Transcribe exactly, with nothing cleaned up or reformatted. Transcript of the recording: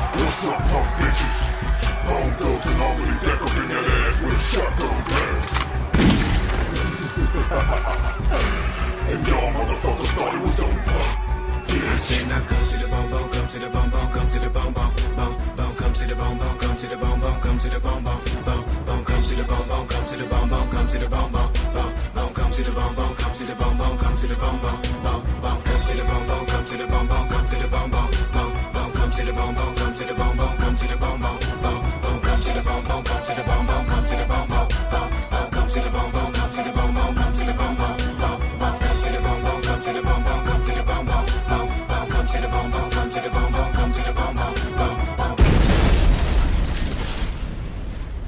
What's up, punk bitches? Bone thugs and normally deck up in that ass with a shotgun blast. And y'all motherfuckers thought it was over.